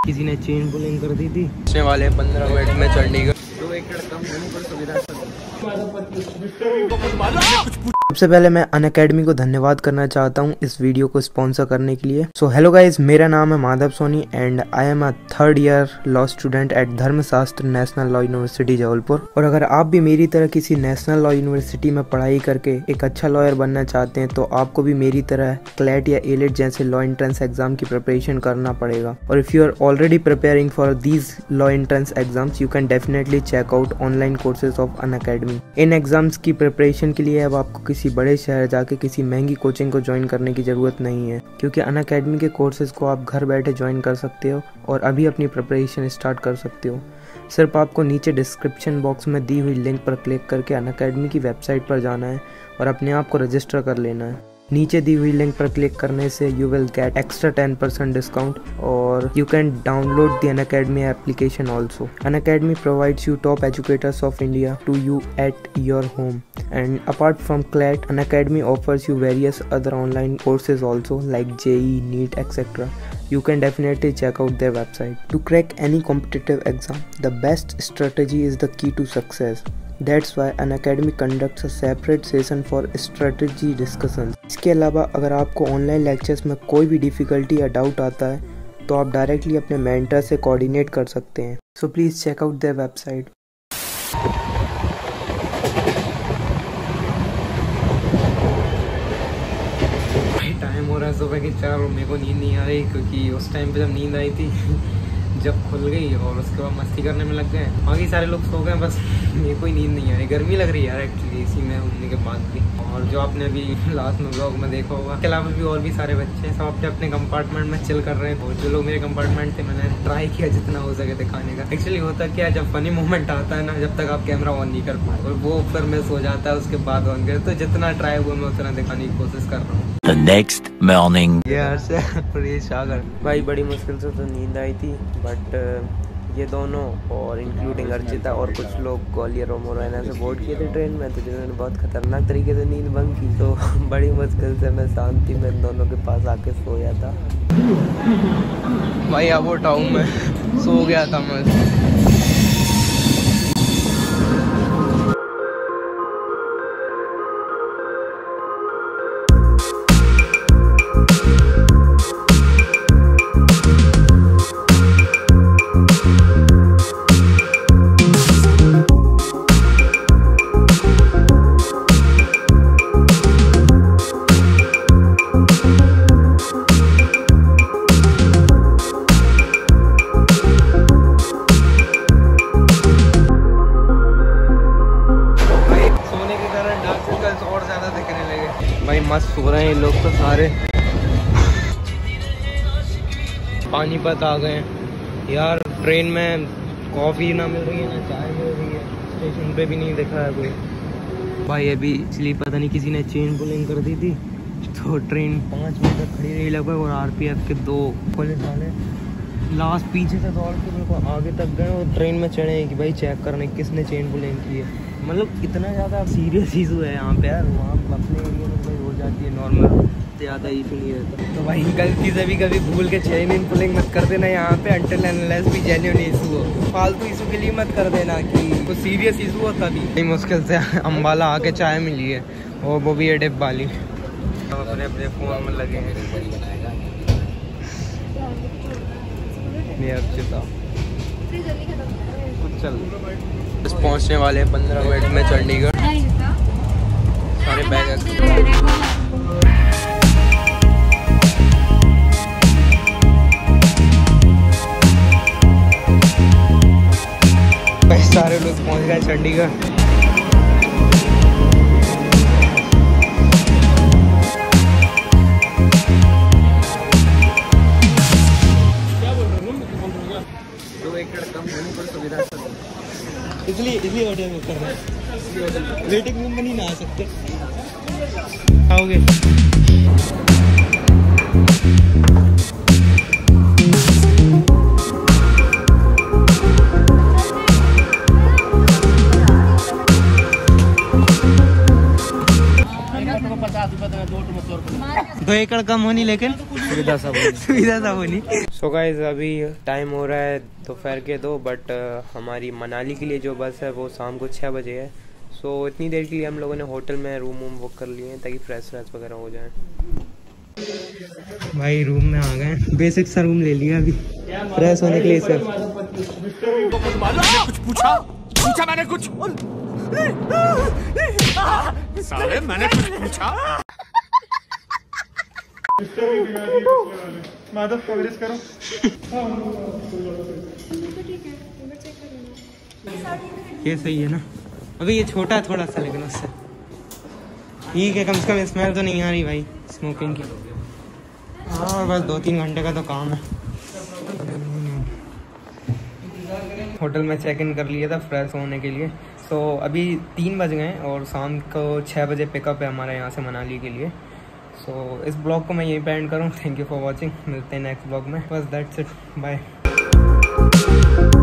किसी ने chain pulling कर दी थी। बचने वाले 15 मिनट में चंडीगढ़। 2 एकड़ कम होने पर सुविधा। सबसे पहले मैं अनअकैडमी को धन्यवाद करना चाहता हूँ इस वीडियो को स्पॉन्सर करने के लिए। सो हेलो गाइज, मेरा नाम है Madhav Soni and I am a 3rd year law student at Dharmashastra national law university Jabalpur. और अगर आप भी मेरी तरह किसी नेशनल लॉ यूनिवर्सिटी में पढ़ाई करके एक अच्छा लॉयर बनना चाहते हैं तो आपको भी मेरी तरह क्लैट या एलेट जैसे लॉ एंट्रेंस एग्जाम की प्रिपरेशन करना पड़ेगा। और if you are already preparing for these law entrance exams you can definitely check out online courses of Unacademy. इन एग्जाम्स की प्रिपरेशन के लिए अब आपको किसी बड़े शहर जाके किसी महंगी कोचिंग को ज्वाइन करने की जरूरत नहीं है, क्योंकि अनअकैडमी के कोर्सेज को आप घर बैठे ज्वाइन कर सकते हो और अभी अपनी प्रिपरेशन स्टार्ट कर सकते हो। सिर्फ आपको नीचे डिस्क्रिप्शन बॉक्स में दी हुई लिंक पर क्लिक करके अनअकैडमी की वेबसाइट पर जाना है और अपने आप को रजिस्टर कर लेना है। नीचे दी हुई लिंक पर क्लिक करने से you will get extra 10% discount और you can download the Unacademy application also. Unacademy provides you top educators of India to you at your home. And apart from CLAT, Unacademy offers you various other online courses also like JEE, NEET, etc. You can definitely check out their website. To crack any competitive exam, the best strategy is the key to success. That's why Unacademy conducts a separate session for strategy discussions. इसके अलावा अगर आपको online lectures में कोई भी difficulty या doubt आता है तो आप डायरेक्टली अपने मेंटर से कोऑर्डिनेट कर सकते हैं। So please check out their website. Time हो रहा है सुबह के 4 और मेरे को नींद नहीं आ रही, क्योंकि उस टाइम पे जब नींद आई थी जब खुल गई और उसके बाद मस्ती करने में लग गए। बाकी सारे लोग सो गए, बस मेरे कोई नींद नहीं आ रही। गर्मी लग रही है यार एक्चुअली इसी में घूमने के बाद भी। और जो आपने अभी लास्ट में ब्लॉग में देखा होगा, इसके अलावा भी और भी सारे बच्चे हैं, सब अपने अपने कंपार्टमेंट में चिल कर रहे हैं। और जो लोग मेरे कंपार्टमेंट थे मैंने ट्राई किया जितना हो सके दिखाने का। एक्चुअली होता क्या है, जब फनी मोमेंट आता है ना, जब तक आप कैमरा ऑन नहीं कर पाए और वो फिर मिस हो जाता है, उसके बाद ऑन करे, तो जितना ट्राई हुआ मैं उतना दिखाने की कोशिश कर रहा हूँ। The next morning. यार से सागर भाई बड़ी मुश्किल से तो नींद आई थी, बट ये दोनों और इंक्लूडिंग अर्चिता और कुछ लोग ग्वालियर और मुरैना से बोर्ड किए थे ट्रेन में, तो जिन्होंने बहुत खतरनाक तरीके से नींद भंग की। तो बड़ी मुश्किल से मैं शांति में इन दोनों के पास आके सोया था। भाई अब वो टाउन में सो गया था मैं। भाई मस्त सो रहे हैं लोग तो सारे। पानीपत आ गए यार। ट्रेन में कॉफ़ी ना मिल रही है ना चाय मिल रही है, स्टेशन पे भी नहीं दिख रहा है कोई। भाई अभी इसलिए पता नहीं किसी ने चेन पुलिंग कर दी थी, तो ट्रेन 5 मिनट तक खड़ी रही लगभग। और RPF के 2 पुलिस वाले लास्ट पीछे से दौड़ के मेरे को आगे तक गए और ट्रेन में चढ़े कि भाई चेक करने किसने चेन पुलिंग की है। मतलब इतना ज़्यादा सीरियस इशू है यहाँ पे यार। वहाँ अपने एरिया में भाई हो जाती है नॉर्मल, ज़्यादा इशू नहीं रहता। तो भाई गलती से भी कभी भूल के चेन पुलिंग मत कर देना यहाँ पे, अनटिल अनलेस भी जेन्युइन इशू हो। फालतू इशू के लिए मत कर देना कि कुछ सीरियस इशू होता भी। बड़ी मुश्किल से अम्बाला आके चाय मिली है, और वो भी है डिप वाली। अपने अपने फ़ोन में लगे हैं। चल बस पहुँचने वाले हैं 15 मिनट में चंडीगढ़। सारे बैग सारे लोग पहुँच गए चंडीगढ़। इसलिए ऑडियो बुक कर रहे हैं, वेटिंग रूम में नहीं ना आ सकते। आओगे ₹2 एकड़ कम होनी, लेकिन सुविधा सब होनी। सो गाइस अभी टाइम हो रहा है दोपहर के 2, बट हमारी मनाली के लिए जो बस है वो शाम को 6 बजे है। सो इतनी देर के लिए हम लोगों ने होटल में रूम बुक कर लिए हैं ताकि फ्रेश वगैरह हो जाए। भाई रूम में आ गए, बेसिक सा रूम ले लिया अभी फ्रेश होने के लिए सर। कुछ पूछा मैंने कुछ साले मैंने कुछ पूछा। माधव कांग्रेस करो। ये सही है ना? अभी ये छोटा है थोड़ा सा, लेकिन उससे ठीक है, कम से कम स्मेल तो नहीं आ रही भाई स्मोकिंग की। और बस 2-3 घंटे का तो काम है। होटल में चेक इन कर लिया था फ्रेश होने के लिए। तो अभी 3 बज गए और शाम को 6 बजे पिकअप है हमारे यहाँ से मनाली के लिए। सो इस ब्लॉग को मैं यहीं पे एंड करूँ। Thank you for watching. मिलते हैं नेक्स्ट ब्लॉग में। बस दैट्स इट, बाय।